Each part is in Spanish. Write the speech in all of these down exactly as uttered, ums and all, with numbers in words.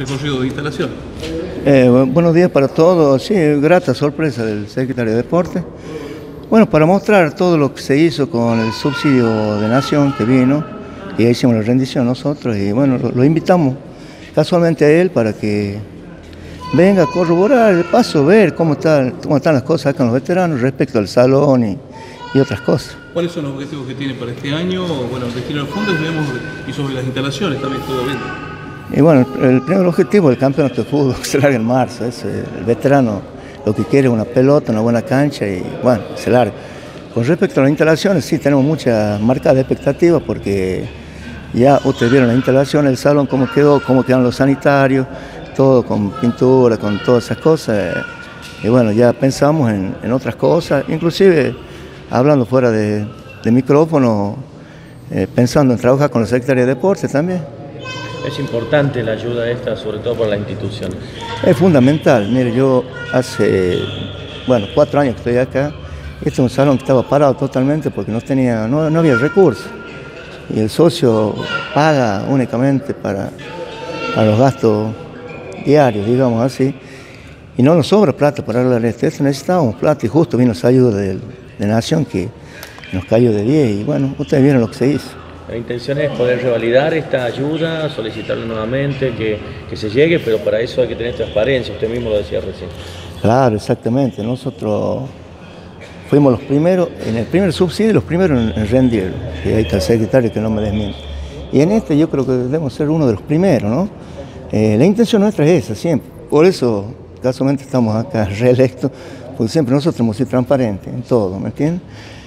recorrido de instalación. Eh, buenos días para todos. Sí, grata sorpresa del secretario de Deporte. Bueno, para mostrar todo lo que se hizo con el subsidio de Nación que vino, y ya hicimos la rendición nosotros, y bueno, lo, lo invitamos casualmente a él para que venga a corroborar, de paso ver cómo, está, cómo están las cosas acá con los veteranos respecto al salón y, y otras cosas. ¿Cuáles son los objetivos que tiene para este año? Bueno, destinar fondos y vemos, y sobre las instalaciones también todo bien. Y bueno, el, el primer objetivo del campeonato de fútbol que se larga en marzo, es el veterano lo que quiere es una pelota, una buena cancha y bueno, se larga. Con respecto a las instalaciones, sí tenemos muchas marcadas expectativas porque ya ustedes vieron las instalaciones, el salón cómo quedó, cómo quedan los sanitarios, todo con pintura, con todas esas cosas. Y bueno, ya pensamos en, en otras cosas, inclusive hablando fuera de, de micrófono, eh, pensando en trabajar con la Secretaría de Deportes también. Es importante la ayuda esta, sobre todo para la institución. Es fundamental. Mire, yo hace, bueno, cuatro años que estoy acá. Este es un salón que estaba parado totalmente porque no tenía, no, no había recursos. Y el socio paga únicamente para, para los gastos diarios, digamos así. Y no nos sobra plata para arreglar esto. Esto necesitábamos plata y justo vino esa ayuda de, de Nación que nos cayó de diez. Y bueno, ustedes vieron lo que se hizo. La intención es poder revalidar esta ayuda, solicitarle nuevamente que, que se llegue, pero para eso hay que tener transparencia, usted mismo lo decía recién. Claro, exactamente. Nosotros fuimos los primeros, en el primer subsidio, los primeros en, en rendir, y ahí está el secretario que no me desmiente. Y en este yo creo que debemos ser uno de los primeros, ¿no? Eh, la intención nuestra es esa, siempre. Por eso, casualmente estamos acá reelectos, porque siempre nosotros hemos sido transparentes en todo, ¿me entiendes?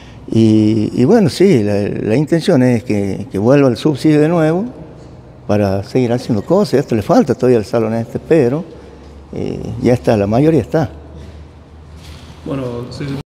Y, y bueno, sí, la, la intención es que, que vuelva el subsidio de nuevo para seguir haciendo cosas. Esto le falta todavía al salón este, pero eh, ya está, la mayoría está. Bueno, sí.